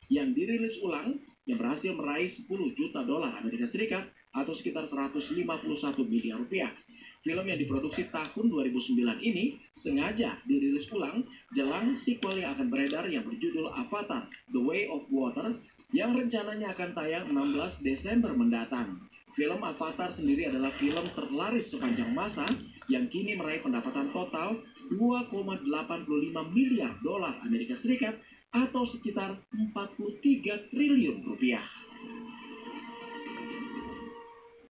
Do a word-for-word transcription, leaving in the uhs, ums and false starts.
yang dirilis ulang yang berhasil meraih sepuluh juta dolar Amerika Serikat atau sekitar seratus lima puluh satu miliar rupiah. Film yang diproduksi tahun dua ribu sembilan ini sengaja dirilis ulang jelang sequel yang akan beredar yang berjudul Avatar: The Way of Water yang rencananya akan tayang enam belas Desember mendatang. Film Avatar sendiri adalah film terlaris sepanjang masa yang kini meraih pendapatan total dua koma delapan lima miliar dolar Amerika Serikat atau sekitar empat puluh tiga triliun rupiah.